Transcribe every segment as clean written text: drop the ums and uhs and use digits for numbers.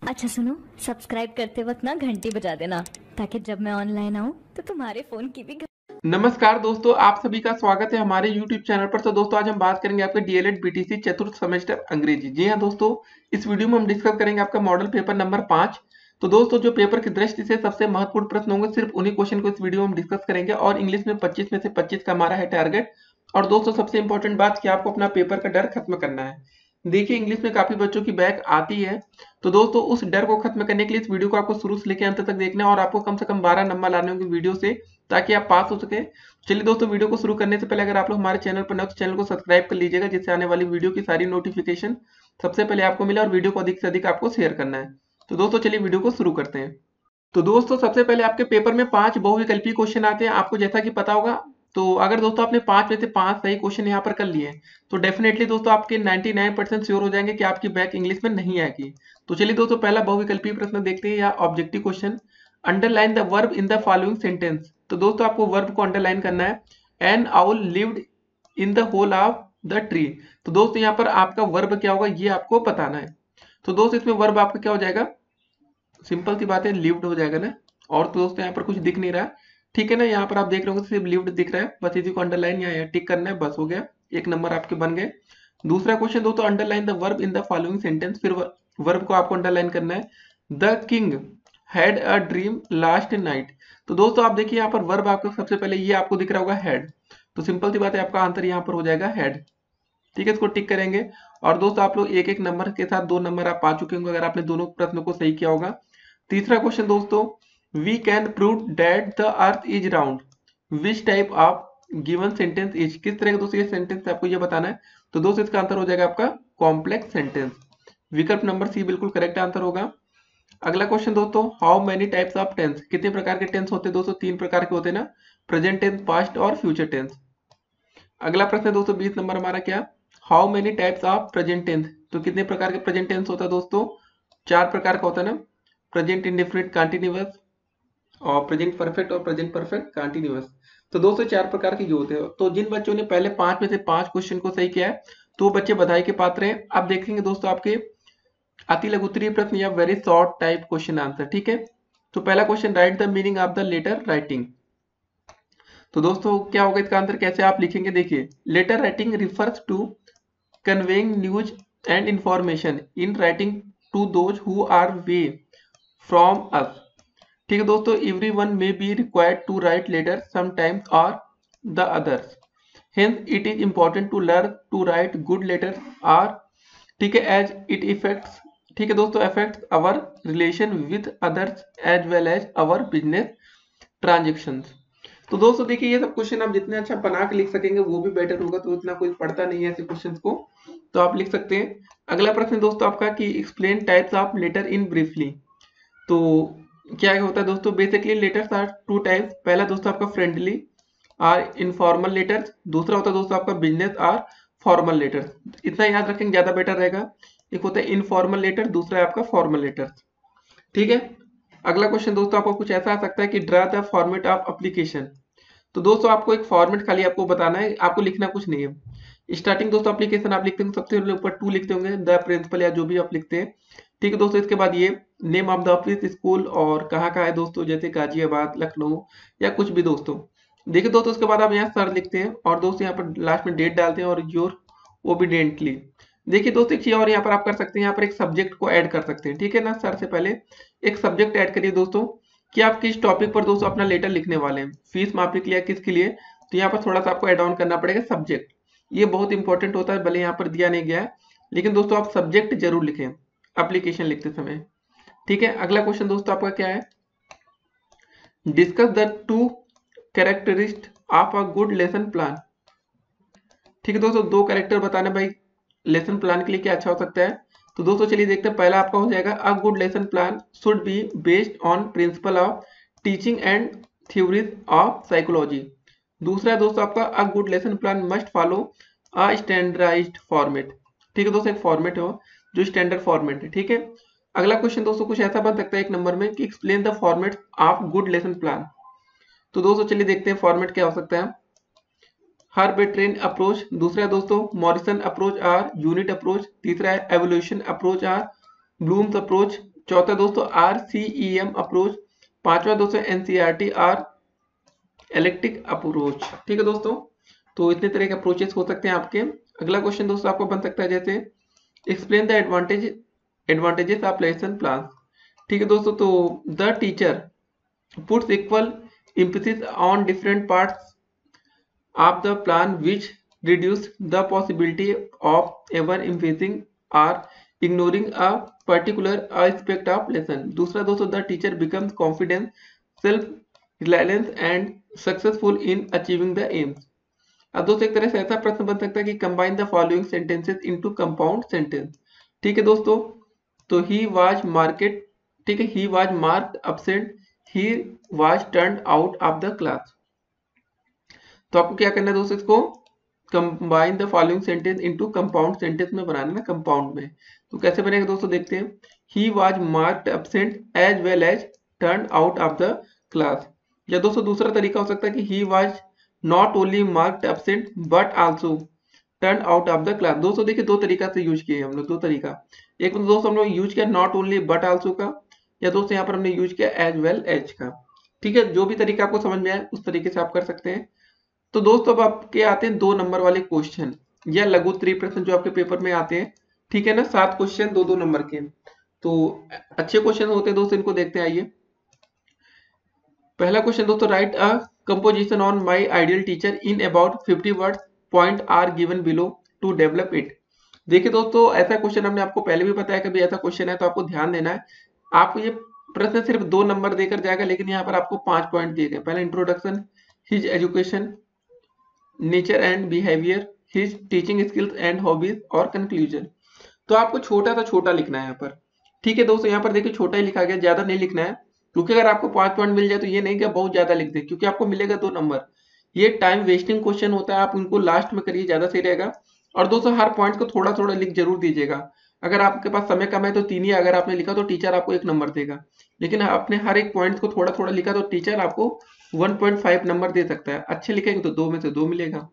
अच्छा सुनो, सब्सक्राइब करते वक्त ना घंटी बजा देना ताकि जब मैं ऑनलाइन आऊँ तो तुम्हारे फोन की भी नमस्कार दोस्तों, आप सभी का स्वागत है हमारे YouTube चैनल पर। तो दोस्तों आज हम बात करेंगे आपके डीएलएड बीटीसी चतुर्थ सेमेस्टर अंग्रेजी। जी हाँ दोस्तों, इस वीडियो में हम डिस्कस करेंगे आपका मॉडल पेपर नंबर 5। तो दोस्तों जो पेपर की दृष्टि से सबसे महत्वपूर्ण प्रश्न होंगे, सिर्फ उन्हीं क्वेश्चन को इस वीडियो में हम डिस्कस करेंगे और इंग्लिश में 25 में से 25 का हमारा है टारगेट। और दोस्तों सबसे इंपॉर्टेंट बात कि आपको अपना पेपर का डर खत्म करना है। देखिए इंग्लिश में काफी बच्चों की बैक आती है, तो दोस्तों उस डर को खत्म करने के लिए इस वीडियो को आपको शुरू से लेकर अंत तक देखना है और आपको कम से कम 12 नंबर लाने होंगे वीडियो से, ताकि आप पास हो सके। चलिए दोस्तों, वीडियो को शुरू करने से पहले अगर आप लोग हमारे चैनल पर नए हो तो चैनल को सब्सक्राइब कर लीजिएगा, जिससे आने वाली वीडियो की सारी नोटिफिकेशन सबसे पहले आपको मिले और वीडियो को अधिक से अधिक आपको शेयर करना है। तो दोस्तों चलिए वीडियो को शुरू करते हैं। तो दोस्तों सबसे पहले आपके पेपर में 5 बहुविकल्पीय क्वेश्चन आते हैं, आपको जैसा कि पता होगा। तो अगर दोस्तों आपने 5 में से 5 सही क्वेश्चन यहाँ पर कर लिए तो डेफिनेटली दोस्तों आपके 99% श्योर हो जाएंगे कि आपकी बैक इंग्लिश में नहीं आएगी। तो चलिए दोस्तों पहला बहुविकल्पीय प्रश्न देखते हैं या objective question. Underline the verb in the following sentence. तो दोस्तों आपको वर्ब को अंडरलाइन करना है। An owl lived in the hole of the tree. तो दोस्तों यहाँ पर आपका वर्ब क्या होगा ये आपको बताना है। तो दोस्त इसमें वर्ब आपका क्या हो जाएगा, सिंपल सी बात है, लिव्ड हो जाएगा ना। और तो दोस्तों यहाँ पर कुछ दिख नहीं रहा, ठीक है ना। यहाँ पर आप देख रहे होंगे सिर्फ लिव्ड दिख रहा है, बस इसी को अंडरलाइन या टिक करना है, बस हो गया, एक नंबर आपके बन गए। दूसरा क्वेश्चन दोस्तों, underline the verb in the following sentence. फिर वर्ब को आपको अंडरलाइन करना है। The king had a dream last night. तो दोस्तों आप देखिए यहाँ पर वर्ब आपको सबसे पहले ये आपको दिख रहा होगा हैड, तो सिंपल सी बात है, आपका आंसर यहाँ पर हो जाएगा हैड। ठीक है, इसको टिक करेंगे। और दोस्तों आप लोग एक एक नंबर के साथ 2 नंबर आप पा चुके होंगे अगर आपने दोनों प्रश्नों को सही किया होगा। तीसरा क्वेश्चन दोस्तों, we can prove that the earth is round, which type of given sentence is. किस तरह का दोस्तों ये सेंटेंस आपको ये बताना है। तो दोस्तों इसका आंसर हो जाएगा आपका कॉम्प्लेक्स सेंटेंस। विकल्प नंबर सी बिल्कुल करेक्ट आंसर होगा। अगला क्वेश्चन दोस्तों, how many types of tense. कितने प्रकार के टेंस होते हैं दोस्तों, 3 प्रकार के होते हैं ना, प्रेजेंट टेंस, पास्ट और फ्यूचर टेंस। अगला प्रश्न दोस्तों 20 नंबर हमारा क्या, how many types of present tense. तो कितने प्रकार के प्रेजेंट टेंस होता है दोस्तों, 4 प्रकार का होता है ना, प्रेजेंट इंडेफिनिट कंटीन्यूअस और प्रेजेंट परफेक्ट और प्रेजेंट परफेक्ट कंटीन्यूअस। तो दोस्तों 4 प्रकार के जो होते हैं। तो जिन बच्चों ने पहले 5 में से 5 क्वेश्चन को सही किया है तो वो बच्चे बधाई के पात्र हैं। अब देखेंगे दोस्तों आपके अति लघुत्तरीय प्रश्न या very short type question answer. ठीक है, तो पहला question, write the meaning of the letter writing. तो दोस्तों क्या होगा इसका आंसर, कैसे आप लिखेंगे, देखिए, letter writing refers to conveying news and information in writing to those who are away from us. ठीक है दोस्तों, every one may be required to write letter sometimes और the others, hence it is important to learn to write good letter or, ठीक है, as it effects, ठीक है दोस्तों, affects our relation with others as well as our business transactions. तो दोस्तों देखिए ये सब क्वेश्चन आप जितने अच्छा बना के लिख सकेंगे वो भी बेटर होगा, तो इतना कोई पढ़ता नहीं है ऐसे क्वेश्चन को, तो आप लिख सकते हैं। अगला प्रश्न दोस्तों आपका कि explain types of letter in briefly. तो क्या होता है दोस्तों, बेसिकली लेटर्स आर 2 टाइप्स। पहला दोस्तों आपका फ्रेंडली और इनफॉर्मल लेटर्स, दूसरा होता है दोस्तों आपका बिजनेस और फॉर्मल लेटर्स। इतना याद रखेंगे ज्यादा बेटर रहेगा। एक होता है इनफॉर्मल लेटर, दूसरा है आपका फॉर्मल लेटर। ठीक है, अगला क्वेश्चन दोस्तों आपको कुछ ऐसा आ सकता है कि draw the format of application. तो दोस्तों आपको एक फॉर्मेट खाली आपको बताना है, आपको लिखना कुछ नहीं है। स्टार्टिंग दोस्तों एप्लीकेशन आप लिखते हैं, सबसे पहले ऊपर 2 लिखते होंगे, द प्रिंसिपल या जो भी आप लिखते हैं। ठीक है दोस्तों, इसके बाद ये name of the office, school और कहाँ का है दोस्तों, जैसे गाजियाबाद, लखनऊ या कुछ भी दोस्तों। देखिए दोस्तों उसके बाद आप यहाँ सर लिखते हैं और दोस्तों यहाँ पर लास्ट में डेट डालते हैं और योर ओबीडियंटली। देखिए दोस्तों एक चीज और यहाँ पर आप कर सकते हैं, यहाँ पर एक सब्जेक्ट को ऐड कर सकते हैं। ठीक है ना, सर से पहले एक सब्जेक्ट ऐड करिए दोस्तों कि आप किस टॉपिक पर दोस्तों अपना लेटर लिखने वाले हैं, फीस माफी के लिए, किसके लिए। तो यहाँ पर थोड़ा सा आपको ऐड ऑन करना पड़ेगा सब्जेक्ट, ये बहुत इंपॉर्टेंट होता है, भले यहाँ पर दिया नहीं गया है लेकिन दोस्तों आप सब्जेक्ट जरूर लिखें एप्लीकेशन लिखते समय। ठीक है, अगला क्वेश्चन दोस्तों आपका क्या है, discuss the 2 characteristic of a good lesson plan. ठीक है दोस्तों, 2 कैरेक्टर बताना भाई लेसन प्लान के लिए क्या अच्छा हो सकता है। तो दोस्तों चलिए देखते हैं, पहला आपका हो जाएगा a good lesson plan should be based on principle of teaching and theories of psychology. दूसरा है दोस्तों आपका a good lesson plan must follow a standardised format. ठीक है दोस्तों, एक फॉर्मेट हो जो स्टैंडर्ड फॉर्मेट है। ठीक है, अगला क्वेश्चन दोस्तों कुछ ऐसा बन सकता है 1 नंबर में कि explain the format of good lesson plan. तो दोस्तों चलिए देखते हैं फॉर्मेट क्या हो सकता है। हर्बेट्रेन अप्रोच, दूसरा है दोस्तों Morrison approach or unit approach, तीसरा है evolution approach or Bloom's approach, चौथा दोस्तों RCEM अप्रोच, पांचवा दोस्तों NCERT आर इलेक्ट्रिक अप्रोच। ठीक है दोस्तों, तो इतने तरह के अप्रोचेस हो सकते हैं आपके। अगला क्वेश्चन दोस्तों आपको बन सकता है जैसे explain the advantages of lesson plan. ठीक है दोस्तों, तो the teacher puts equal emphasis on different parts of the plan which reduce the possibility of ever emphasizing or ignoring a particular aspect of lesson। दूसरा दोस्तों the teacher becomes confident, self-reliant and successful in achieving the aims। अब दोस्तों एक तरह से ऐसा प्रश्न बन सकता है कि combine the following sentences into compound sentence. ठीक है दोस्तों, तो ही वाज मार्केट, ठीक है, he was marked absent, he was turned out of the class. तो आपको क्या करना है दोस्तों, इसको combine the following sentence into compound sentence में बनाना है, कंपाउंड में। तो कैसे बनेगा दोस्तों, देखते हैं। He was marked absent as well as turned out of the class. या दोस्तों दूसरा तरीका हो सकता है कि he was not only marked absent but also turn out of the class. दोस्तों देखिए दो तरीका से यूज किए हम लोग, दो तरीका। एक तो दोस्तों हम लोग यूज किया नॉट ओनली बट आल्सो का, या दोस्तों यहाँ पर हमने यूज किया एज वेल एज का। ठीक है, जो भी तरीका आपको समझ में आए उस तरीके से आप कर सकते हैं। तो दोस्तों अब आपके आते हैं 2 नंबर वाले क्वेश्चन या लघु त्रिप्रश्न जो आपके पेपर में आते हैं। ठीक है ना, 7 क्वेश्चन 2-2 नंबर के। तो अच्छे क्वेश्चन होते हैं दोस्तों, इनको देखते हैं। आइए, पहला क्वेश्चन दोस्तों, write a composition on my ideal teacher in about 50 words, point are given below to develop it. देखिए दोस्तों ऐसा क्वेश्चन हमने आपको पहले भी बताया कि ऐसा क्वेश्चन है तो आपको ध्यान देना है। आपको ये प्रश्न सिर्फ 2 नंबर देकर जाएगा, लेकिन यहाँ पर आपको 5 पॉइंट दिए गए। पहला introduction, his education, nature and behaviour, his teaching skills and hobbies और कंक्लूजन। तो आपको छोटा सा छोटा लिखना है यहाँ पर। ठीक है दोस्तों, यहाँ पर देखिए छोटा ही लिखा गया, ज्यादा नहीं लिखना है, क्योंकि अगर आपको 5 पॉइंट मिल जाए तो ये नहीं कि बहुत ज्यादा लिख दे, क्योंकि आपको मिलेगा 2 नंबर। ये टाइम वेस्टिंग क्वेश्चन होता है, आप उनको लास्ट में करिए, ज्यादा सही रहेगा। और दोस्तों हर पॉइंट को थोड़ा थोड़ा लिख जरूर दीजिएगा। अगर आपके पास समय कम है तो 3 ही अगर आपने लिखा तो टीचर आपको 1 नंबर देगा, लेकिन आपने हर एक पॉइंट को थोड़ा थोड़ा लिखा तो टीचर आपको 1.5 नंबर दे सकता है। अच्छे लिखेंगे तो 2 में से 2 मिलेगा।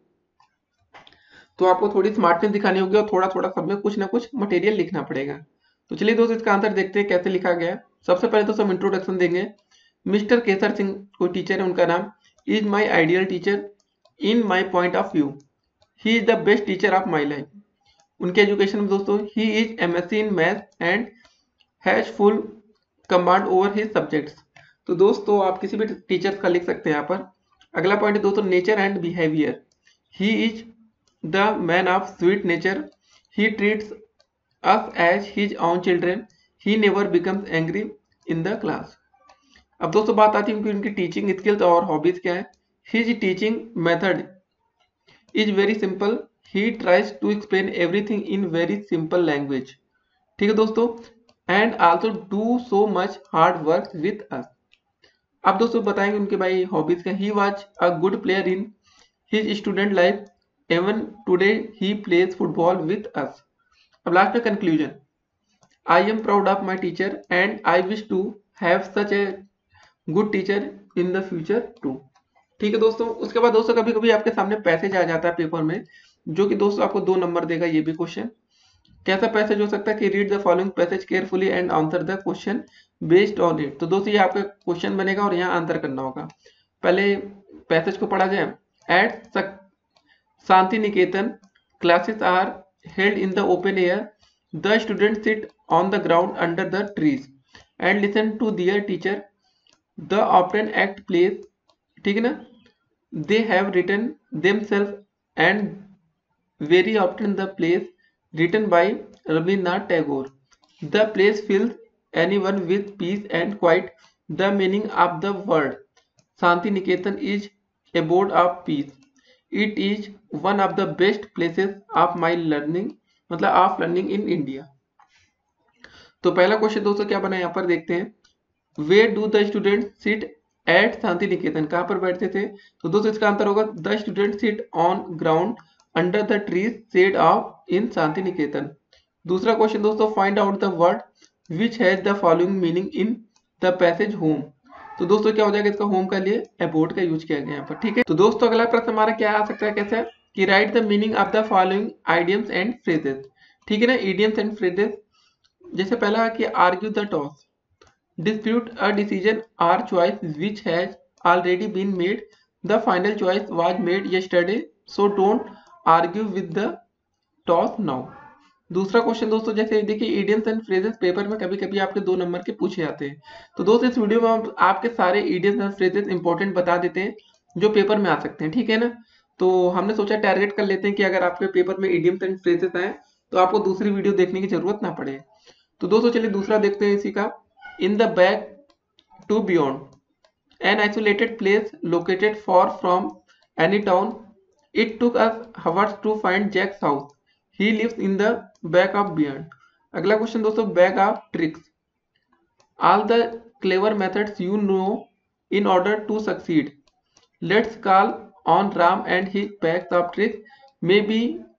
तो आपको थोड़ी स्मार्टनेस दिखानी होगी और थोड़ा थोड़ा सब में कुछ ना कुछ मटेरियल लिखना पड़ेगा। तो चलिए दोस्तों इसका आंसर देखते हैं कैसे लिखा गया है। सबसे पहले तो हम इंट्रोडक्शन देंगे। मिस्टर केसर सिंह कोई टीचर है, उनका नाम, is my ideal teacher in my point of view, he is the best teacher of my life. उनके एजुकेशन में दोस्तों, he is MSc in math and has full command over his subjects. तो दोस्तों आप किसी भी टीचर का लिख सकते हैं यहाँ पर। अगला पॉइंट है दोस्तों, nature and behaviour, he is the man of sweet nature, he treats us as his own children, he never becomes angry in the class। अब दोस्तों बात आती है उनकी टीचिंग स्किल्स और हॉबीज क्या है। his teaching method is very simple, he tries to explain everything in very simple language। ठीक है दोस्तों, and also do so much hard work with us। अब दोस्तों बताएंगे उनके भाई हॉबीज का। he was a good player in his student life, even today he plays football with us। अब लास्ट में conclusion, I am proud of my teacher and I wish to have such a good teacher in the future too। ठीक है दोस्तों, उसके बाद दोस्तों कभी कभी आपके सामने पैसेज आ जाता है पेपर में, जो कि दोस्तों आपको 2 नंबर देगा। ये भी क्वेश्चन कैसा पैसेज हो सकता है कि read the following passage carefully and answer the question based on it. तो दोस्तों ये आपका क्वेश्चन बनेगा और यहाँ आंसर करना होगा। पहले पैसेज को पढ़ा जाए। At Shanti Niketan, classes are held in the open air. The students sit on the ground under the trees and listen to their teacher. The often act plays, ठीक है ना? They have written themselves and very often the plays written by Rabindranath Tagore. The plays fills anyone with peace and quiet. The meaning of the word Shanti Niketan is abode of peace. It is one of the best places of my learning, मतलब of learning in India. तो पहला question दोस्तों क्या बना है यहाँ पर देखते हैं। Where do the student sit at Shanti Niketan, कहाँ पर बैठते थे। तो दोस्तों इसका आंसर होगा the student sit on ground under the trees shade of in Shanti Niketan. दूसरा क्वेश्चन दोस्तों, find out the word which has the following meaning in the passage home. तो दोस्तों क्या हो जाएगा, इसका होम का लिए अबोट का यूज किया गया यहाँ पर। ठीक है, तो दोस्तों अगला प्रश्न हमारा क्या आ सकता है, कैसे कि write the meaning of the following idioms and phrases. ठीक है ना, इडियम्स एंड फ्रेजेस जैसे पहला है कि argue the toss, dispute a decision or choice which has already been made. The final choice was made yesterday, so don't argue with the toss now. दूसरा question दोस्तों, जैसे देखिए इडियम्स एंड फ्रेजेस पेपर में कभी कभी आपके 2 number के पूछे जाते हैं। तो दोस्तों इस वीडियो में हम आपके सारे इडियम्स एंड फ्रेजेस इंपॉर्टेंट बता देते हैं जो पेपर में आ सकते हैं, ठीक है ना। तो हमने सोचा टारगेट कर लेते हैं कि अगर आपके पेपर में इडियम्स एंड फ्रेजेस आए तो आपको दूसरी वीडियो देखने की जरूरत ना पड़े। तो दोस्तों चलिए दूसरा देखते हैं इसी का। In the back to beyond, an isolated place located far from any town. It took us hours to find Jack's house. He lives in the back of beyond. अगला क्वेश्चन दोस्तों, bag of tricks, all the clever methods you know in order to succeed. Let's call on Ram and his bags of tricks. Maybe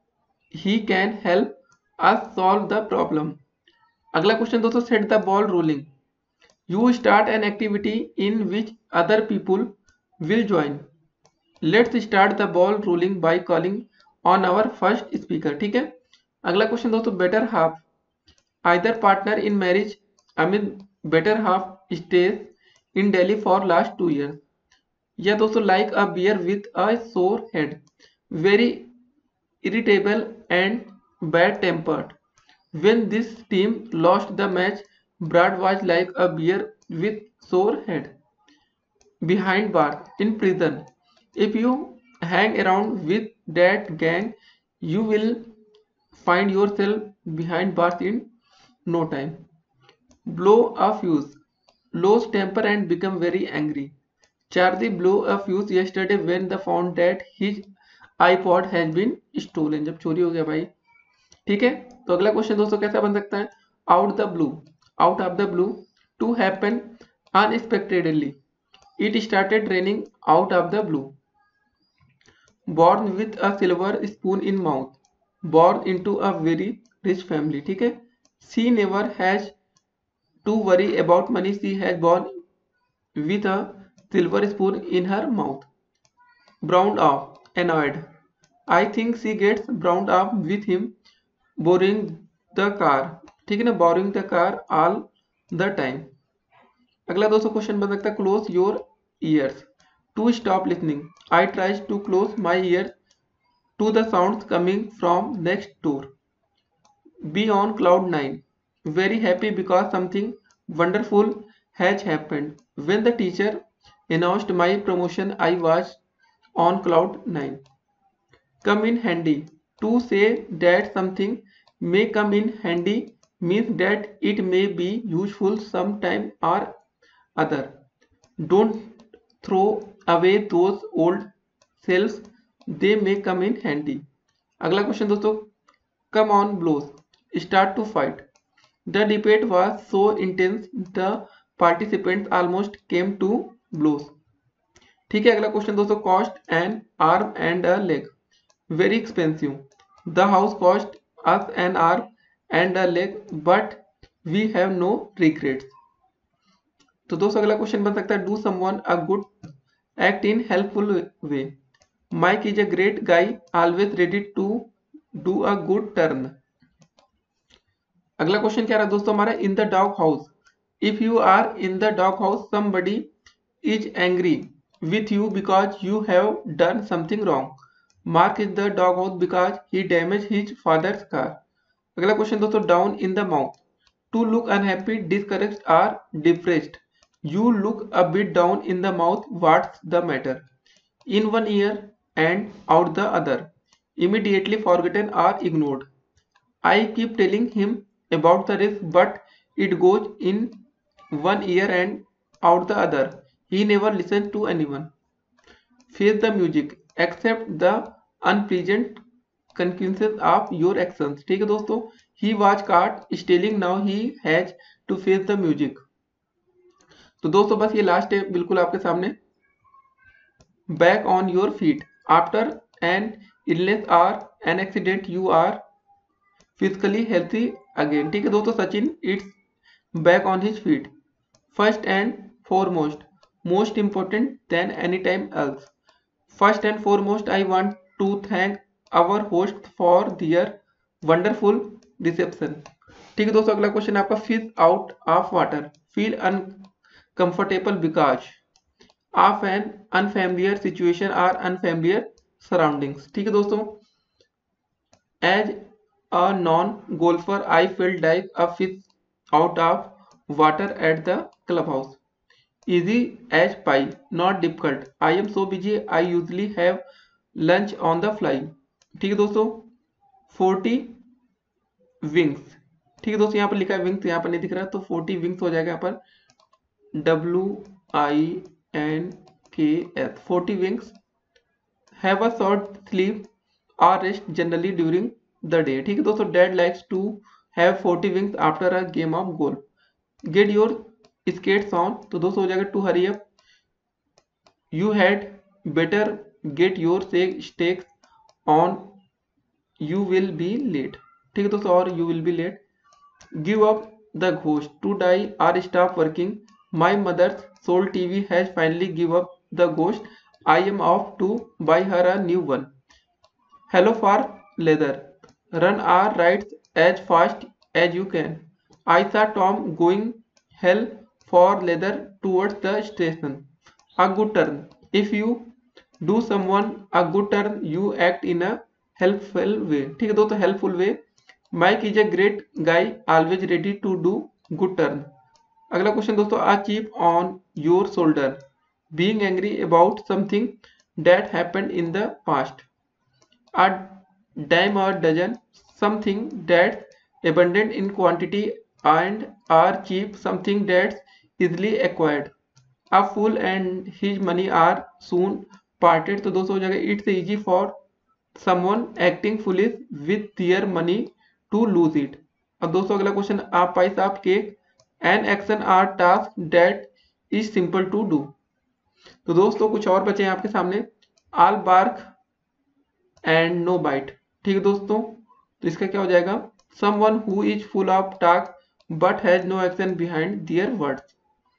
he can help us solve the problem. अगला question दोस्तों, set the ball rolling. You start an activity in which other people will join. Let's start the ball rolling by calling on our first speaker. ठीक है। अगला question दोस्तों, better half, either partner in marriage. Amit better half stays in Delhi for last 2 years. या दोस्तों, like a bear with a sore head, very irritable and bad tempered. When this team lost the match, Brad was like a bear with sore head. Behind bars in prison. If you hang around with that gang, you will find yourself behind bars in no time. Blow a fuse. Lose temper and become very angry. Charlie blew a fuse yesterday when they found that his iPod has been stolen. जब चोरी हो गया भाई, ठीक है। तो अगला question दोस्तों कैसा बन सकता है, out the blue, out of the blue, to happen unexpectedly, it started raining out of the blue, born with a silver spoon in mouth, born into a very rich family, ठीक है। She never has to worry about money, she has born with a silver spoon in her mouth, brown off, annoyed, I think she gets browned up with him borrowing the car, ठीक है ना, borrowing the car all the time. अगला दोस्तों question बन सकता है close your ears, to stop listening, I tries to close my ears to the sounds coming from next door, be on cloud 9, very happy because something wonderful has happened, when the teacher announced my promotion I was on cloud 9. Come in handy, to say that something may come in handy means that it may be useful sometime or other. Don't throw away those old shells, they may come in handy. अगला question दोस्तों, come on blows, start to fight. The debate was so intense the participants almost came to blows. ठीक है। अगला question दोस्तों, cost an arm and a leg, very expensive. The house cost us an arm and a leg, but we have no regrets. तो दोस्तों अगला question बन सकता है, do someone a good act in helpful way. Mike is a great guy, always ready to do a good turn. अगला question क्या रहा दोस्तों हमारा, in the dog house. If you are in the dog house, somebody is angry with you because you have done something wrong. Mark is the dog house because he damaged his father's car. अगला question दोस्तों, down in the mouth, to look unhappy, discouraged or depressed. You look a bit down in the mouth, what's the matter? In one ear and out the other, immediately forgotten or ignored. I keep telling him about the risk, but it goes in one ear and out the other. He never listens to anyone. Face the music, accept the unpleasant consequences of your actions. ठीक है दोस्तों, he was caught stealing, now he has to face the music. तो दोस्तों बस ये last है बिल्कुल आपके सामने, back on your feet after an illness or an accident, you are physically healthy again. ठीक है दोस्तों, Sachin it's back on his feet. First and foremost, most important than any time else. First and foremost, I want to thank our hosts for their wonderful reception. ठीक है दोस्तों, अगला question आपका fish out of water, feel uncomfortable because of an unfamiliar situation और unfamiliar surroundings. ठीक है दोस्तों, as a non golfer I feel like a fish out of water at the club house, easy as pie, not difficult, I am so busy, I usually have lunch on the fly। ठीक है दोस्तों, 40 wings. ठीक है दोस्तों, यहाँ पर लिखा है विंग्स, यहाँ पर नहीं दिख रहा, तो 40 विंग्स हो जाएगा यहाँ पर WINKS, 40 winks, have a short sleep और rest generally during the day. ठीक है दोस्तों, dad likes to have 40 winks after a game of golf, get your skates on, तो दोस्तों हो जाएगा to hurry up, you had better get your stakes on, you will be late। ठीक है दोस्तों, और you will be late, give up the ghost to die or stop working, my mother's soul TV has finally give up the ghost, I am off to buy her a new one, hello for leather, run or ride as fast as you can, I saw Tom going hell for leather towards the station, a good turn, if you do someone a good turn you act in a helpful way। ठीक है दोस्तों, helpful way, Mike is a great guy always ready to do good turn. अगला question दोस्तों, a chip on your shoulder, being angry about something that happened in the past, a dime a dozen, something that's abundant in quantity and are cheap, something that's easily acquired, a fool and his money are soon parted। तो दोस्तों हो जाएगा it's easy for someone acting foolish with their money to lose it। अब दोस्तों अगला question, a piece of cake, an action or task that is simple to do। तो दोस्तों कुछ और बचे हैं आपके सामने, all bark and no bite. ठीक है दोस्तों, तो इसका क्या हो जाएगा, someone who is full of talk but has no action behind their words,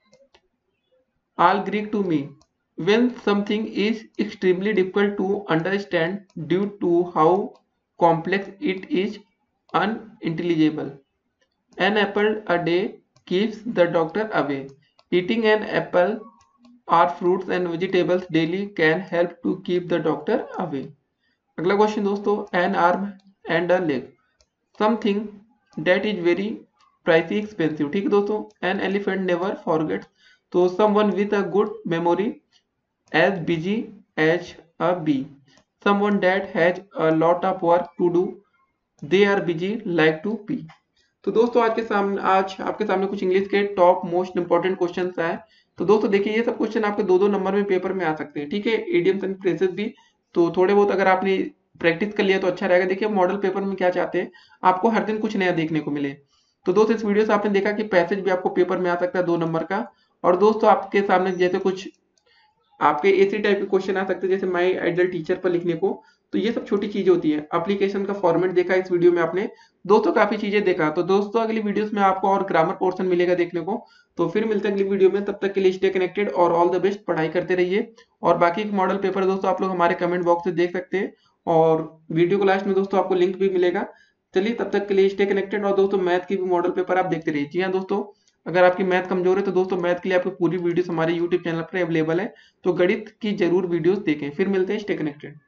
all Greek to me, when something is extremely difficult to understand due to how complex it is unintelligible, an apple a day keeps the doctor away, eating an apple और fruits and vegetables daily can help to keep the doctor away. अगला question दोस्तों, an arm and a leg, something that is very pricey expensive. ठीक है दोस्तों, an elephant never forgets, तो someone with a good memory, as busy as a bee, someone that has a lot of work to do, they are busy like to be. तो दोस्तों आज आपके सामने कुछ इंग्लिश के टॉप मोस्ट इंपॉर्टेंट क्वेश्चन आए। तो दोस्तों देखिए, ये सब क्वेश्चन आपके 2-2 नंबर में पेपर में आ सकते हैं। ठीक है, इडियम्स एंड फ्रेजेस भी, तो थोड़े बहुत अगर आपने प्रैक्टिस कर लिया तो अच्छा रहेगा। देखिए मॉडल पेपर में क्या चाहते हैं, आपको हर दिन कुछ नया देखने को मिले। तो दोस्तों इस वीडियो से आपने देखा कि पैसेज भी आपको पेपर में आ सकता है 2 नंबर का, और दोस्तों आपके सामने जैसे कुछ आपके ऐसी टाइप के क्वेश्चन आ सकते हैं जैसे माई आइडल टीचर पर लिखने को। तो ये सब छोटी चीजें होती है। एप्लीकेशन का फॉर्मेट देखा इस वीडियो में आपने, दोस्तों काफी चीजें देखा। तो दोस्तों अगली वीडियोस में आपको और ग्रामर पोर्शन मिलेगा देखने को। तो फिर मिलते हैं अगली वीडियो में, तब तक के लिए स्टे कनेक्टेड और ऑल द बेस्ट, पढ़ाई करते रहिए। और बाकी मॉडल पेपर दोस्तों आप लोग हमारे कमेंट बॉक्स से देख सकते हैं, और वीडियो को लास्ट में दोस्तों आपको लिंक भी मिलेगा। चलिए तब तक के लिए स्टे कनेक्टेड, और दोस्तों मैथ की भी मॉडल पेपर आप देखते रहिए। जी हाँ दोस्तों, अगर आपकी मैथ कमजोर है तो दोस्तों मैथ के लिए आपकी पूरी वीडियोस हमारे यूट्यूब चैनल पर अवेलेबल है, तो गणित की जरूर वीडियोस देखें। फिर मिलते हैं, स्टे कनेक्टेड।